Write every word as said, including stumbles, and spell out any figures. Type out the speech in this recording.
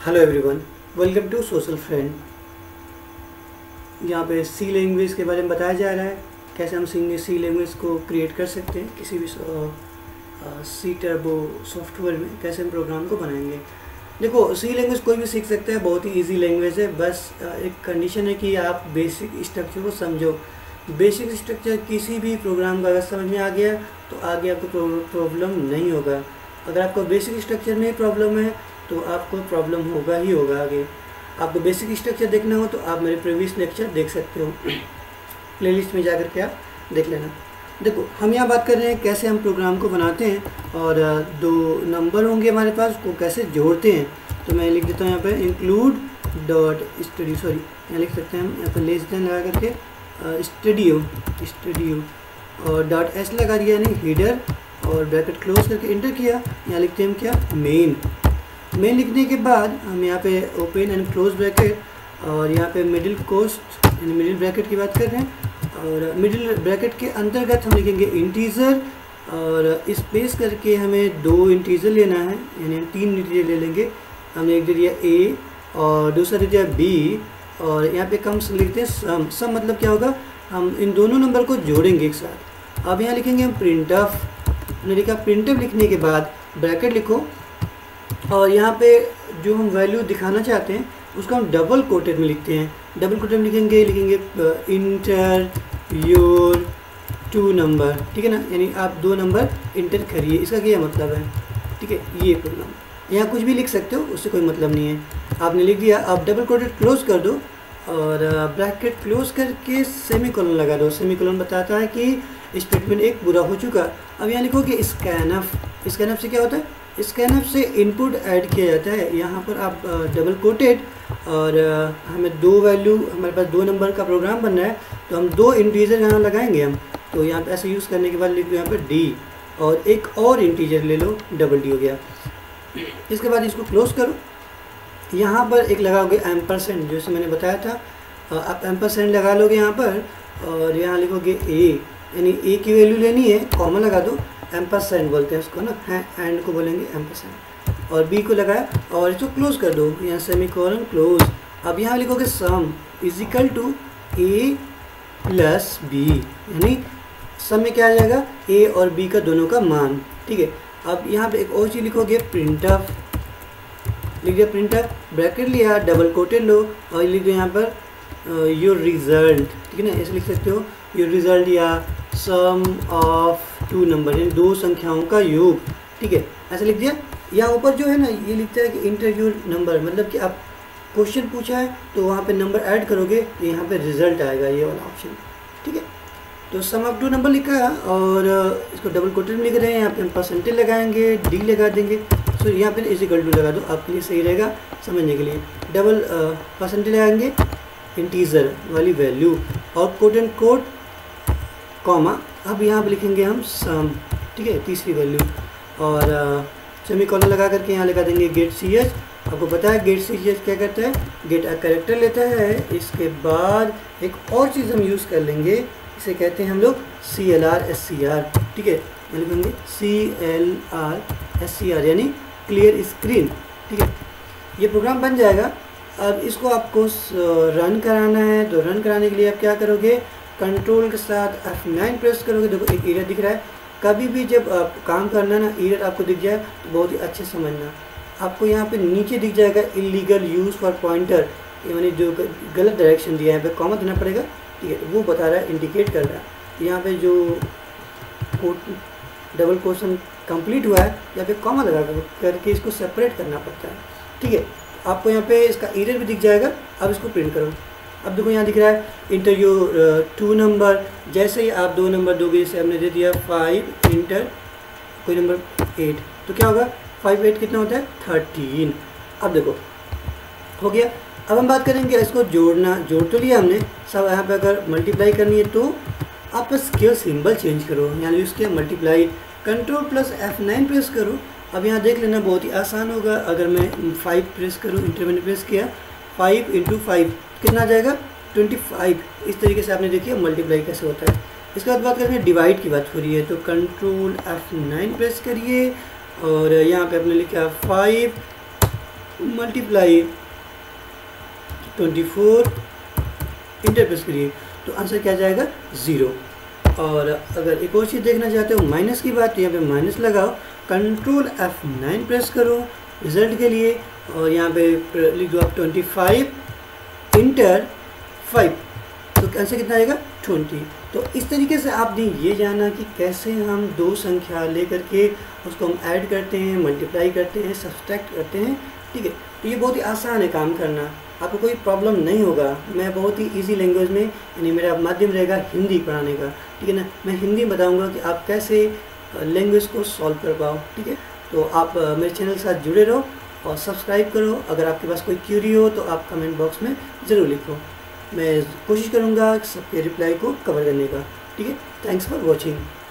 Hello everyone, welcome to social friend. यहाँ पे सी language के बारे में बताया जा रहा है, कैसे हम सी सी लैंग्वेज को क्रिएट कर सकते हैं किसी भी सी टर्बो सॉफ्टवेयर में, कैसे हम प्रोग्राम को बनाएंगे। देखो, सी लैंग्वेज कोई भी सीख सकता है, बहुत ही इजी लैंग्वेज है। बस एक कंडीशन है कि आप बेसिक स्ट्रक्चर को समझो। बेसिक स्ट्रक्चर किसी भी प्रोग्राम का अगर समझ में आ गया तो आगे आपको प्रॉब्लम नहीं होगा। अगर आपको बेसिक स्ट्रक्चर में प्रॉब्लम है तो आपको प्रॉब्लम होगा ही होगा आगे। आपको बेसिक स्ट्रक्चर देखना हो तो आप मेरे प्रीवियस लेक्चर देख सकते हो, प्लेलिस्ट में जाकर के आप देख लेना। देखो, हम यहाँ बात कर रहे हैं कैसे हम प्रोग्राम को बनाते हैं और दो नंबर होंगे हमारे पास, उसको कैसे जोड़ते हैं। तो मैं लिख देता हूँ यहाँ पे इंक्लूड डॉट स्टूडियो, सॉरी यहाँ लिख सकते हैं हम यहाँ पर लेस देन लगा करके स्टूडियो स्टूडियो और डॉट एस लगा दिया, यानी हीडर, और ब्रैकेट क्लोज करके इंटर किया। यहाँ लिखते हैं हम क्या, मेन। मेन लिखने के बाद हम यहाँ पे ओपन एंड क्लोज ब्रैकेट और यहाँ पे मिडिल कोस्ट यानी मिडिल ब्रैकेट की बात कर रहे हैं, और मिडिल ब्रैकेट के अंतर्गत हम लिखेंगे इंटीजर और स्पेस करके हमें दो इंटीजर लेना है, यानी हम तीन इंटीजर ले लेंगे। हमने एक दे दिया ए और दूसरा दे दिया बी, और यहाँ पे कम लिखते हैं सम। सम मतलब क्या होगा, हम इन दोनों नंबर को जोड़ेंगे एक साथ। अब यहाँ लिखेंगे हम प्रिंट ऑफ। हमने लिखा प्रिंट ऑफ, लिखने के बाद ब्रैकेट लिखो और यहाँ पे जो हम वैल्यू दिखाना चाहते हैं उसको हम डबल कोटेड में लिखते हैं। डबल कोटेड में लिखेंगे लिखेंगे इंटर योर टू नंबर, ठीक है ना, यानी आप दो नंबर इंटर करिए। इसका क्या मतलब है, ठीक है, ये प्रोग्राम। यहाँ कुछ भी लिख सकते हो, उससे कोई मतलब नहीं है। आपने लिख दिया, आप डबल कोटेड क्लोज कर दो और ब्रैकेट क्लोज करके सेमीकोलन लगा दो। सेमीकोलन बताता है कि स्टेटमेंट एक पूरा हो चुका। अब यहाँ लिखो कि स्कैनफ। स्कैनफ से क्या होता है, स्कैनफ से इनपुट ऐड किया जाता है। यहाँ पर आप डबल कोटेड और हमें दो वैल्यू, हमारे पास दो नंबर का प्रोग्राम बनना है तो हम दो इंटीजर यहाँ लगाएंगे हम। तो यहाँ पे ऐसे यूज़ करने के बाद लिख दो यहाँ पर डी और एक और इंटीजर ले लो, डबल डी हो गया। इसके बाद इसको क्लोज करो। यहाँ पर एक लगाओगे एम परसेंट, जैसे मैंने बताया था, आप एम परसेंट लगा लोगे यहाँ पर और यहाँ लिखोगे ए, यानी ए की वैल्यू लेनी है, कॉमा लगा दो। एम परसेंट बोलते हैं उसको ना, है एंड को बोलेंगे एम परसेंट, और बी को लगाया और इसको क्लोज कर दो, यहाँ सेमी कोलन क्लोज। अब यहाँ लिखोगे sum is equal to A plus B, यानी सम में क्या आ जाएगा, ए और बी का दोनों का मान, ठीक है। अब यहाँ पे एक और चीज़ लिखोगे, प्रिंट ऑफ। लिख दिया प्रिंट ऑफ, ब्रैकेट लिया, डबल कोटेड लो और लिख दो यहाँ पर योर रिजल्ट, ठीक है ना, ऐसे लिख सकते हो योर रिजल्ट या सम ऑफ टू नंबर, यानी दो संख्याओं का योग, ठीक है, ऐसे लिख दिया। यहाँ ऊपर जो है ना, ये लिखता है कि इंटर योर नंबर, मतलब कि आप क्वेश्चन पूछा है तो वहाँ पे नंबर ऐड करोगे तो यहाँ पे रिजल्ट आएगा, ये वाला ऑप्शन, ठीक है। तो सम ऑफ टू नंबर लिखा और इसको डबल कोटेड में लिख रहे हैं, यहाँ पे हम परसेंटेज लगाएंगे, डी लगा देंगे। तो यहाँ पे इज इक्वल टू लगा दो, आपके लिए सही रहेगा समझने के लिए। डबल परसेंटेज लगाएंगे इंटीजर वाली वैल्यू और कोट एंड कोट कॉमा। अब यहाँ पे लिखेंगे हम सम, ठीक है, तीसरी वैल्यू, और सेमी कॉलन लगा करके यहाँ लगा देंगे गेट सी एच। आपको पता है गेट सी एच क्या करता है, गेट अ कैरेक्टर लेता है। इसके बाद एक और चीज़ हम यूज़ कर लेंगे, इसे कहते हैं हम लोग C L R S C R, ठीक है, लिखेंगे C L R S C R, यानी क्लियर स्क्रीन, ठीक है। ये प्रोग्राम बन जाएगा। अब इसको आपको रन कराना है, तो रन कराने के लिए आप क्या करोगे, कंट्रोल के साथ एफ नाइन प्रेस करोगे। देखो एक एरर दिख रहा है, कभी भी जब आप काम करना ना, एरर आपको दिख जाए तो बहुत ही अच्छे समझना। आपको यहाँ पे नीचे दिख जाएगा इलीगल यूज़ फॉर पॉइंटर, यानी जो गलत डायरेक्शन दिया है, यहाँ पे कॉमा देना पड़ेगा, ठीक है, वो बता रहा है, इंडिकेट कर रहा है। यहाँ पे जो कोट डबल क्वेश्चन कंप्लीट हुआ है, यहाँ पे कॉमा लगा करके इसको सेपरेट करना पड़ता है, ठीक है। आपको यहाँ पे इसका एरर भी दिख जाएगा। अब इसको प्रिंट करो। अब देखो यहाँ दिख रहा है इंटर योर टू नंबर। जैसे ही आप दो नंबर दोगे, जैसे हमने दे दिया फाइव इंटर कोई नंबर एट, तो क्या होगा, फाइव एट कितना होता है, थर्टीन। अब देखो हो गया। अब हम बात करेंगे इसको जोड़ना। जोड़ तो लिया हमने सब। यहाँ पे अगर मल्टीप्लाई करनी है तो आप बस केवल सिंबल चेंज करो, यहाँ यूज़ किया multiply, control plus F nine press करो। अब यहाँ देख लेना बहुत ही आसान होगा। अगर मैं फाइव प्रेस करूँ, इंटर मैंने प्रेस किया, फाइव इंटू फाइव कितना आ जाएगा, ट्वेंटी फाइव। इस तरीके से आपने देखिए मल्टीप्लाई कैसे होता है। इसके बाद बात करेंगे डिवाइड की बात हो रही है, तो कंट्रोल एफ नाइन प्रेस करिए और यहाँ पे आपने लिखा five multiply twenty four, enter press करिए तो आंसर क्या जाएगा ज़ीरो। और अगर एक और चीज़ देखना चाहते हो माइनस की बात, तो यहाँ पे माइनस लगाओ, कंट्रोल एफ नाइन प्रेस करो रिजल्ट के लिए और यहाँ पे लिख दो आप ट्वेंटी फाइव इंटर फाइव, तो आंसर कितना आएगा ट्वेंटी। तो इस तरीके से आपने ये जाना कि कैसे हम दो संख्या लेकर के उसको हम ऐड करते हैं, मल्टीप्लाई करते हैं, सब्सट्रैक्ट करते हैं, ठीक है। तो ये बहुत ही आसान है काम करना, आपको कोई प्रॉब्लम नहीं होगा। मैं बहुत ही इजी लैंग्वेज में, यानी मेरा माध्यम रहेगा हिंदी पढ़ाने का, ठीक है ना। मैं हिंदी बताऊंगा कि आप कैसे लैंग्वेज को सॉल्व कर पाओ, ठीक है। तो आप मेरे चैनल के साथ जुड़े रहो और सब्सक्राइब करो। अगर आपके पास कोई क्यूरी हो तो आप कमेंट बॉक्स में ज़रूर लिखो, मैं कोशिश करूँगा सबके रिप्लाई को कवर करने का, ठीक है। Thanks for watching.